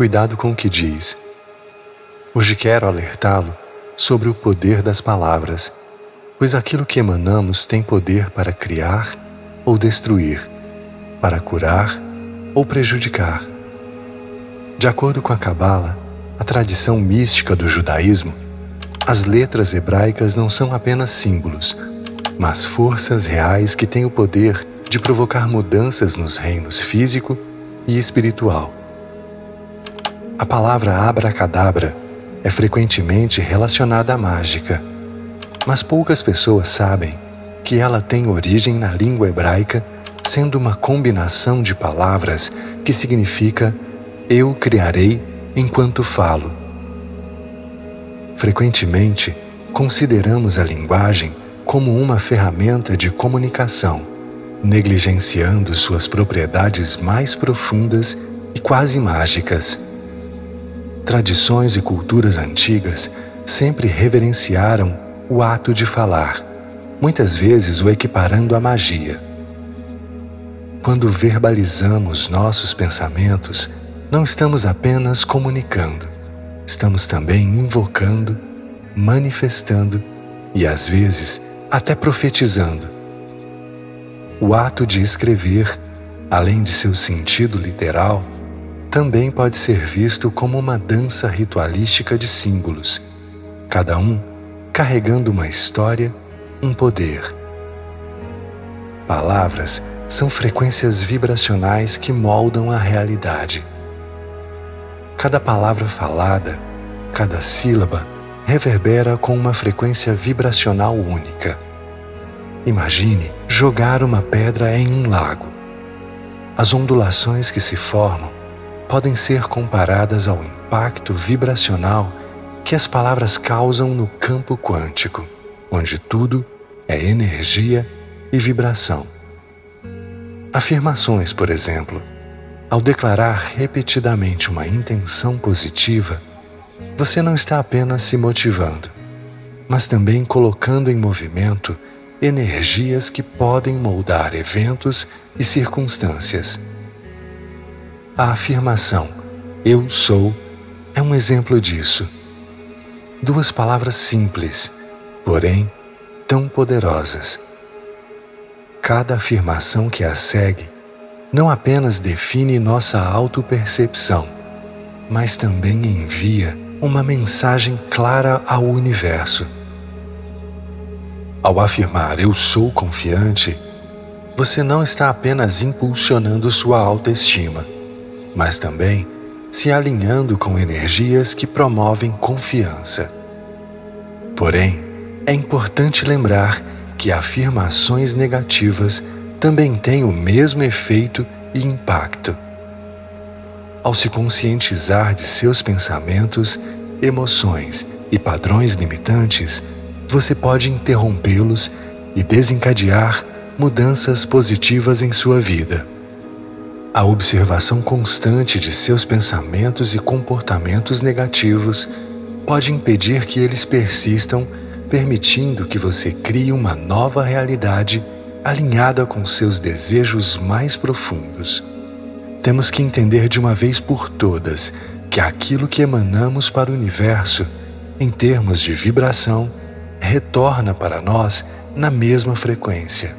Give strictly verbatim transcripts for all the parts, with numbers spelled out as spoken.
cuidado com o que diz. Hoje quero alertá-lo sobre o poder das palavras, pois aquilo que emanamos tem poder para criar ou destruir, para curar ou prejudicar. De acordo com a Cabala, a tradição mística do judaísmo, as letras hebraicas não são apenas símbolos, mas forças reais que têm o poder de provocar mudanças nos reinos físico e espiritual. A palavra abracadabra é frequentemente relacionada à mágica, mas poucas pessoas sabem que ela tem origem na língua hebraica, sendo uma combinação de palavras que significa eu criarei enquanto falo. Frequentemente, consideramos a linguagem como uma ferramenta de comunicação, negligenciando suas propriedades mais profundas e quase mágicas. Tradições e culturas antigas sempre reverenciaram o ato de falar, muitas vezes o equiparando à magia. Quando verbalizamos nossos pensamentos, não estamos apenas comunicando, estamos também invocando, manifestando e, às vezes, até profetizando. O ato de escrever, além de seu sentido literal, também pode ser visto como uma dança ritualística de símbolos, cada um carregando uma história, um poder. Palavras são frequências vibracionais que moldam a realidade. Cada palavra falada, cada sílaba, reverbera com uma frequência vibracional única. Imagine jogar uma pedra em um lago. As ondulações que se formam podem ser comparadas ao impacto vibracional que as palavras causam no campo quântico, onde tudo é energia e vibração. Afirmações, por exemplo, ao declarar repetidamente uma intenção positiva, você não está apenas se motivando, mas também colocando em movimento energias que podem moldar eventos e circunstâncias. A afirmação "eu sou" é um exemplo disso. Duas palavras simples, porém tão poderosas. Cada afirmação que a segue não apenas define nossa autopercepção, mas também envia uma mensagem clara ao universo. Ao afirmar "eu sou confiante", você não está apenas impulsionando sua autoestima, mas também se alinhando com energias que promovem confiança. Porém, é importante lembrar que afirmações negativas também têm o mesmo efeito e impacto. Ao se conscientizar de seus pensamentos, emoções e padrões limitantes, você pode interrompê-los e desencadear mudanças positivas em sua vida. A observação constante de seus pensamentos e comportamentos negativos pode impedir que eles persistam, permitindo que você crie uma nova realidade alinhada com seus desejos mais profundos. Temos que entender de uma vez por todas que aquilo que emanamos para o universo, em termos de vibração, retorna para nós na mesma frequência.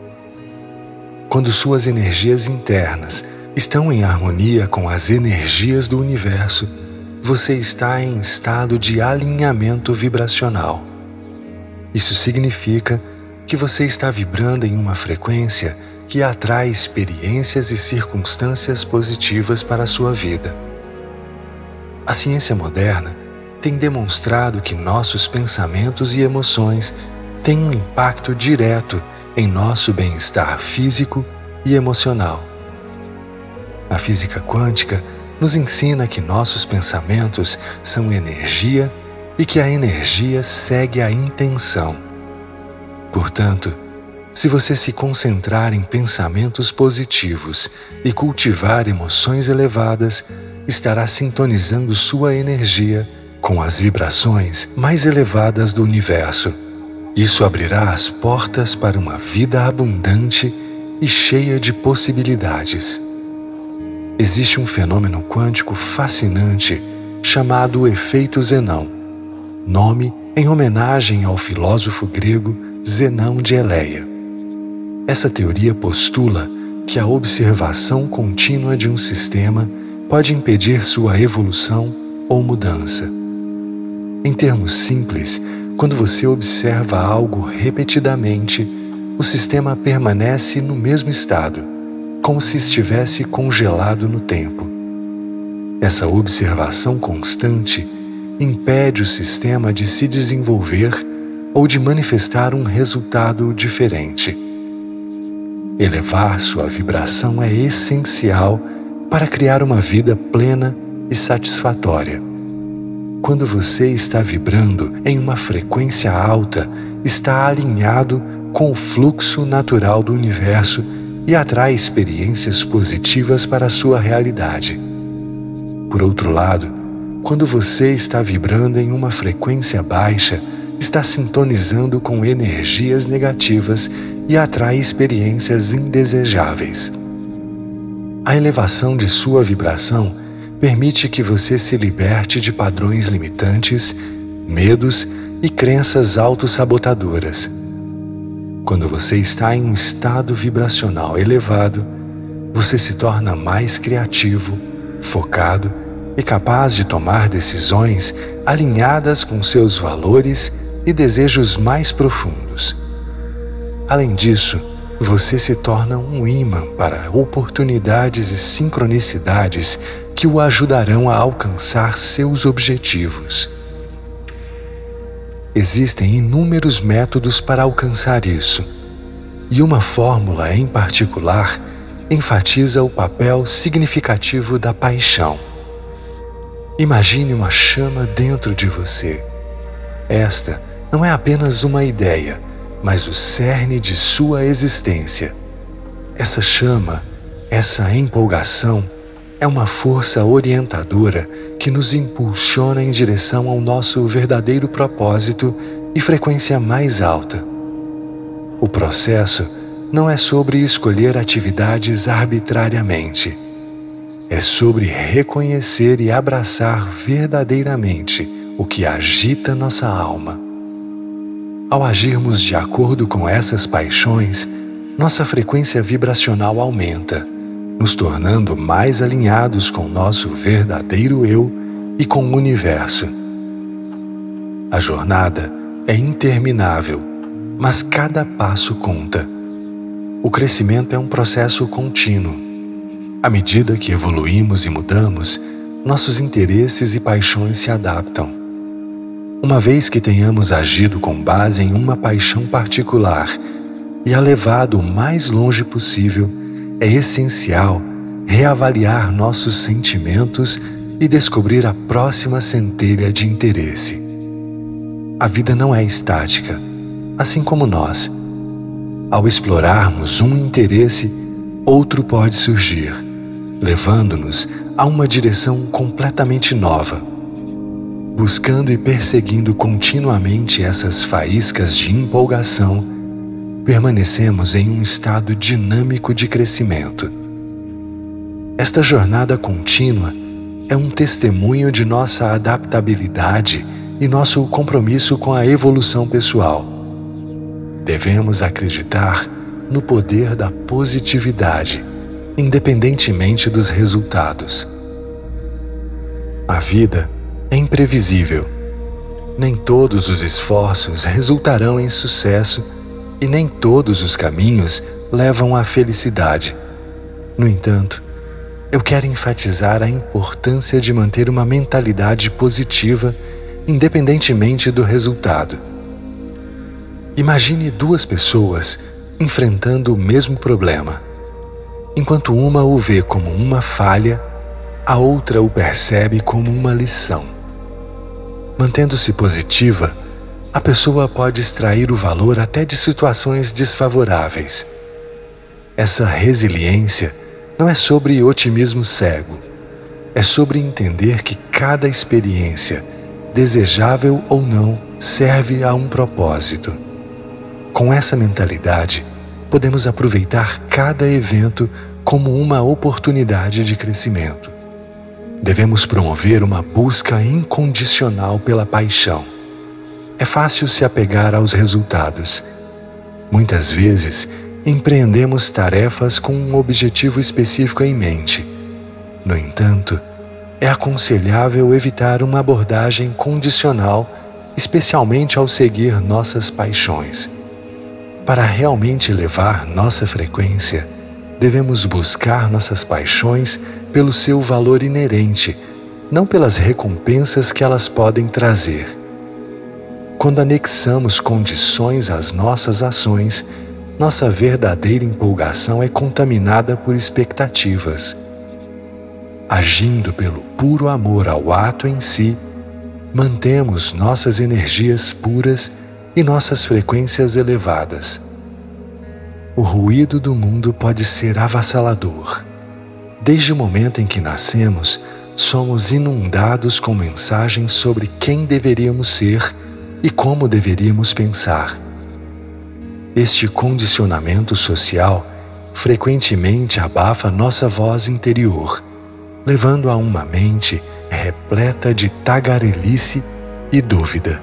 Quando suas energias internas estão em harmonia com as energias do universo, você está em estado de alinhamento vibracional. Isso significa que você está vibrando em uma frequência que atrai experiências e circunstâncias positivas para a sua vida. A ciência moderna tem demonstrado que nossos pensamentos e emoções têm um impacto direto em nosso bem-estar físico e emocional. A física quântica nos ensina que nossos pensamentos são energia e que a energia segue a intenção. Portanto, se você se concentrar em pensamentos positivos e cultivar emoções elevadas, estará sintonizando sua energia com as vibrações mais elevadas do universo. Isso abrirá as portas para uma vida abundante e cheia de possibilidades. existe um fenômeno quântico fascinante chamado efeito Zenão, nome em homenagem ao filósofo grego Zenão de Eleia. Essa teoria postula que a observação contínua de um sistema pode impedir sua evolução ou mudança. Em termos simples, quando você observa algo repetidamente, o sistema permanece no mesmo estado, como se estivesse congelado no tempo. Essa observação constante impede o sistema de se desenvolver ou de manifestar um resultado diferente. Elevar sua vibração é essencial para criar uma vida plena e satisfatória. Quando você está vibrando em uma frequência alta, está alinhado com o fluxo natural do universo e atrai experiências positivas para a sua realidade. Por outro lado, quando você está vibrando em uma frequência baixa, está sintonizando com energias negativas e atrai experiências indesejáveis. A elevação de sua vibração permite que você se liberte de padrões limitantes, medos e crenças autossabotadoras. Quando você está em um estado vibracional elevado, você se torna mais criativo, focado e capaz de tomar decisões alinhadas com seus valores e desejos mais profundos. Além disso, você se torna um imã para oportunidades e sincronicidades que o ajudarão a alcançar seus objetivos. Existem inúmeros métodos para alcançar isso, e uma fórmula em particular enfatiza o papel significativo da paixão. Imagine uma chama dentro de você. Esta não é apenas uma ideia, mas o cerne de sua existência. Essa chama, essa empolgação, é uma força orientadora que nos impulsiona em direção ao nosso verdadeiro propósito e frequência mais alta. O processo não é sobre escolher atividades arbitrariamente. É sobre reconhecer e abraçar verdadeiramente o que agita nossa alma. Ao agirmos de acordo com essas paixões, nossa frequência vibracional aumenta, nos tornando mais alinhados com nosso verdadeiro eu e com o universo. A jornada é interminável, mas cada passo conta. O crescimento é um processo contínuo. À medida que evoluímos e mudamos, nossos interesses e paixões se adaptam. Uma vez que tenhamos agido com base em uma paixão particular e a levado o mais longe possível, é essencial reavaliar nossos sentimentos e descobrir a próxima centelha de interesse. A vida não é estática, assim como nós. Ao explorarmos um interesse, outro pode surgir, levando-nos a uma direção completamente nova. Buscando e perseguindo continuamente essas faíscas de empolgação, permanecemos em um estado dinâmico de crescimento. Esta jornada contínua é um testemunho de nossa adaptabilidade e nosso compromisso com a evolução pessoal. Devemos acreditar no poder da positividade, independentemente dos resultados. A vida é imprevisível. Nem todos os esforços resultarão em sucesso e nem todos os caminhos levam à felicidade. No entanto, eu quero enfatizar a importância de manter uma mentalidade positiva, independentemente do resultado. Imagine duas pessoas enfrentando o mesmo problema. Enquanto uma o vê como uma falha, a outra o percebe como uma lição. Mantendo-se positiva, a pessoa pode extrair o valor até de situações desfavoráveis. Essa resiliência não é sobre otimismo cego. É sobre entender que cada experiência, desejável ou não, serve a um propósito. Com essa mentalidade, podemos aproveitar cada evento como uma oportunidade de crescimento. Devemos promover uma busca incondicional pela paixão. É fácil se apegar aos resultados. Muitas vezes, empreendemos tarefas com um objetivo específico em mente. No entanto, é aconselhável evitar uma abordagem condicional, especialmente ao seguir nossas paixões. Para realmente elevar nossa frequência, devemos buscar nossas paixões pelo seu valor inerente, não pelas recompensas que elas podem trazer. Quando anexamos condições às nossas ações, nossa verdadeira empolgação é contaminada por expectativas. Agindo pelo puro amor ao ato em si, mantemos nossas energias puras e nossas frequências elevadas. O ruído do mundo pode ser avassalador. Desde o momento em que nascemos, somos inundados com mensagens sobre quem deveríamos ser e como deveríamos pensar. Este condicionamento social frequentemente abafa nossa voz interior, levando a uma mente repleta de tagarelice e dúvida.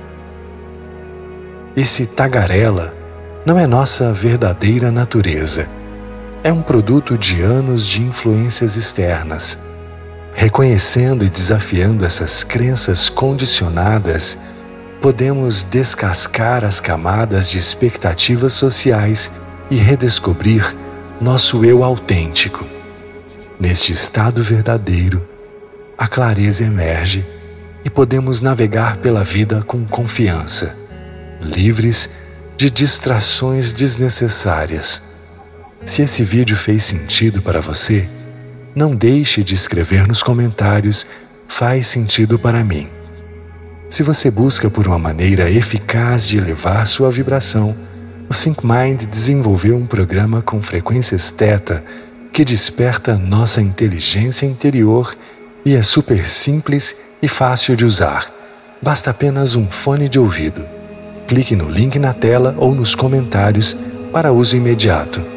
Esse tagarela não é nossa verdadeira natureza. É um produto de anos de influências externas. Reconhecendo e desafiando essas crenças condicionadas, podemos descascar as camadas de expectativas sociais e redescobrir nosso eu autêntico. Neste estado verdadeiro, a clareza emerge e podemos navegar pela vida com confiança, livres de distrações desnecessárias. Se esse vídeo fez sentido para você, não deixe de escrever nos comentários "faz sentido para mim". Se você busca por uma maneira eficaz de elevar sua vibração, o SyncMind desenvolveu um programa com frequências θ que desperta nossa inteligência interior e é super simples e fácil de usar. Basta apenas um fone de ouvido. Clique no link na tela ou nos comentários para uso imediato.